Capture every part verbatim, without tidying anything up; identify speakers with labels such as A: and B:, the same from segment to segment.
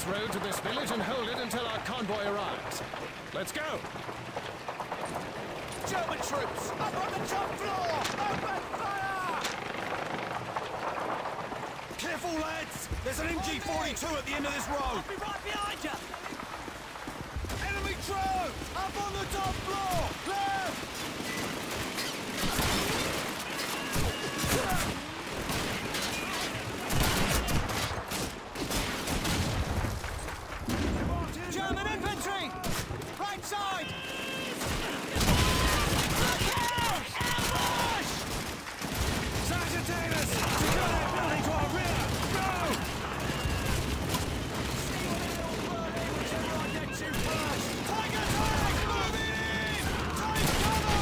A: crossroads of this village and hold it until our convoy arrives. Let's go!
B: German troops! Up on the top floor! Open fire! Careful, lads! There's an M G forty-two at the end of this road!
C: I'll be right behind you!
B: Enemy troops! Up on the top floor! Clear!
C: German infantry! Right side! Ambush!
B: Sagittarius! Secure that building to our rear! Go! Tiger tank! Moving in! Take cover!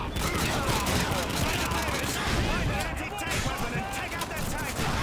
B: Find an anti-tank weapon and take out that tank! Go!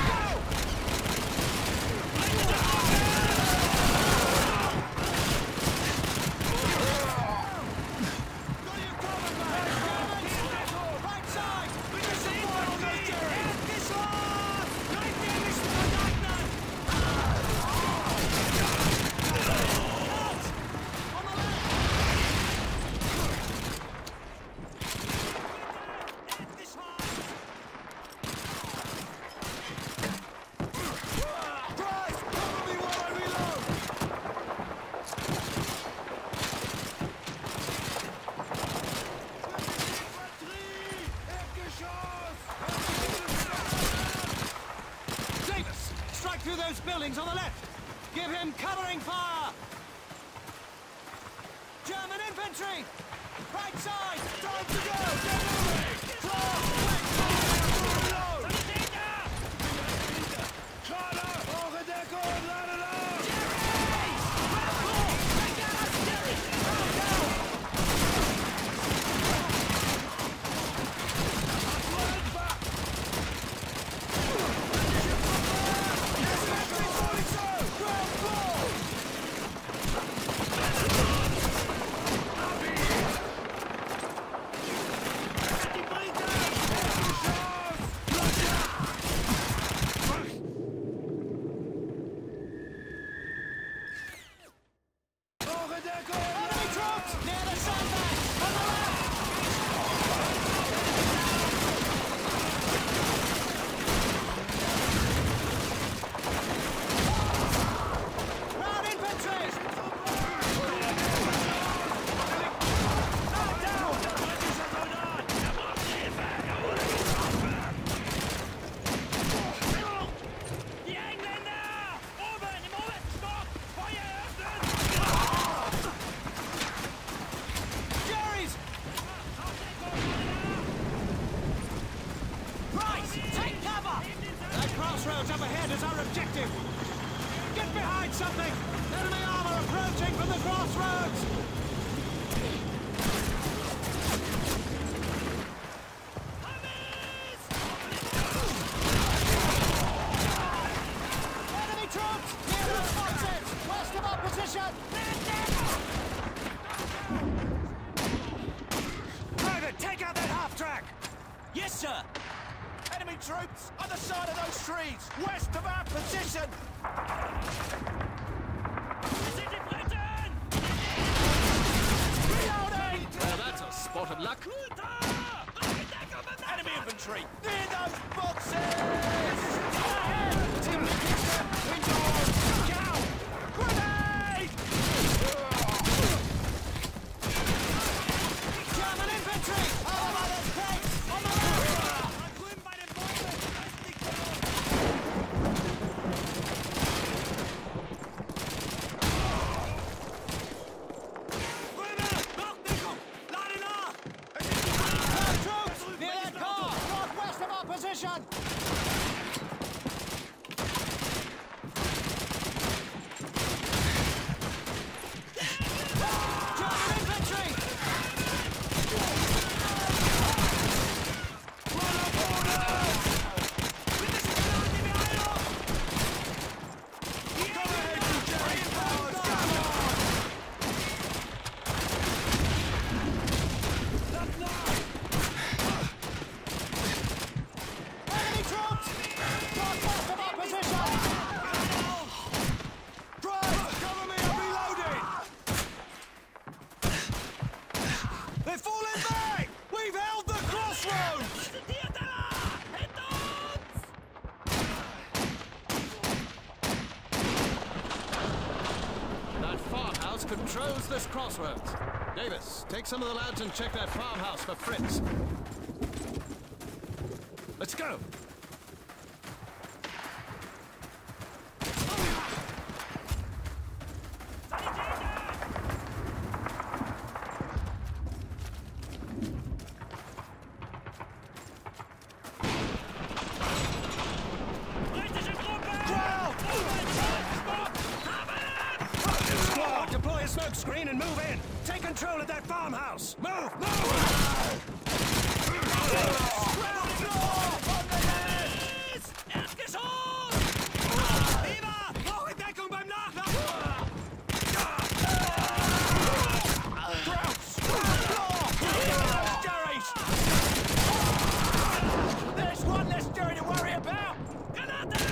C: Through those buildings on the left! Give him covering fire! German infantry! Right side! Time to go! Get moving! Cross! Reload! Carter! Over there, go! Line it up! Crossroads up ahead is our objective! Get behind something! Enemy armor approaching from the crossroads! Enemy troops! Near those boxes! West of our position!
B: Private, take out that half-track!
C: Yes, sir!
B: Enemy troops, other side of those trees, west of our position! Reloading!
A: Well, that's a spot of luck.
B: Enemy infantry, near those boxes! Cow! Grenade!
C: German infantry! Over by the tanks! On the left! Position!
A: controls this Crossroads. Davis, take some of the lads and check that farmhouse for Fritz. Let's go!
C: Deploy a smoke screen and move in. Take control of that farmhouse. Move, move! Ground floor! On the left! Erdgeschoss! Lieber! Brauche Deckung beim Nachladen! Ground floor! Jerry's! There's one less Jerry to worry about! Granate!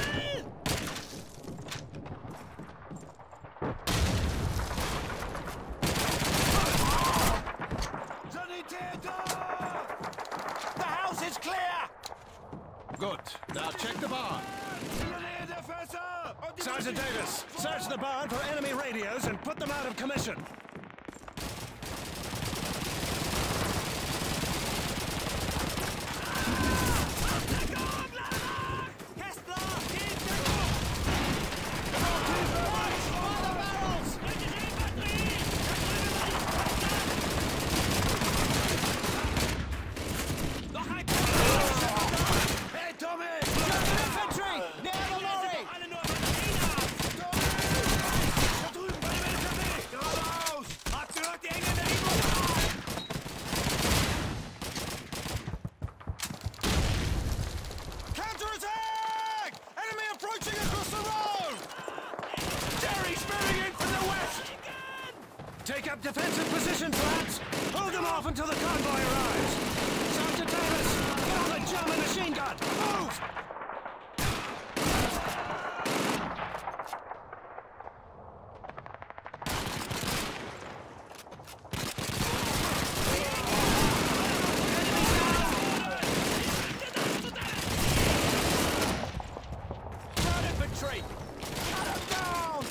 C: The house is clear!
A: Good. Now check the barn.
C: Sergeant Davis, search the barn for enemy radios and put them out of commission. Take up defensive positions, lads! Hold them off until the convoy arrives! Sergeant Davis, get on the German machine gun! Move! Ground infantry! Cut them down!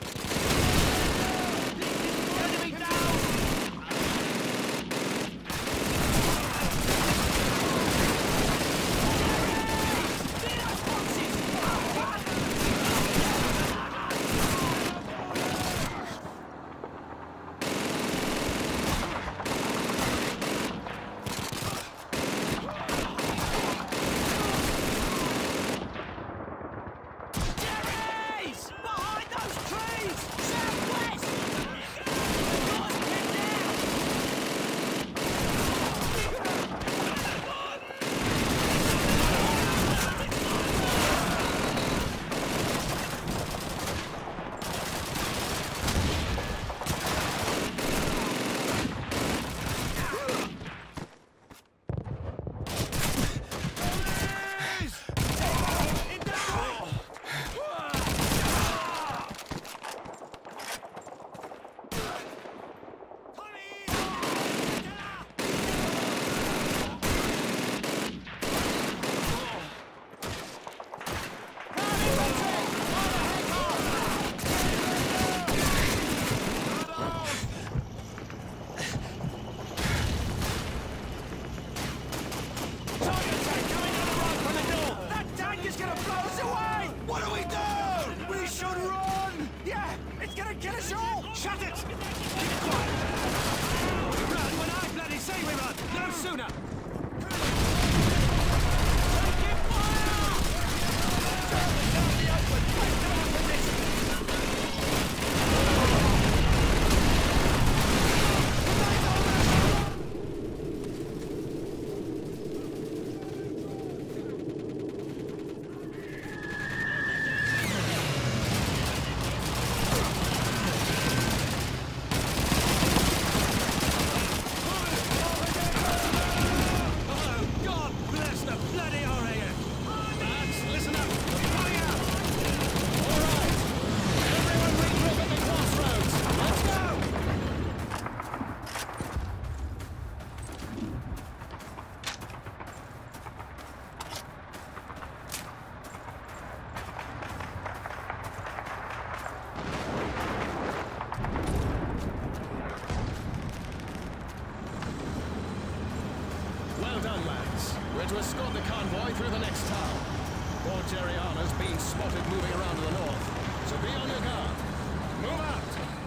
C: Shut it! Keep quiet! We run when I bloody say we run! No sooner! Taking fire! Down the open! Quick to our position!
A: Davis. We're to escort the convoy through the next town. Fort Geriana's been spotted moving around to the north, so be on your guard. Move out!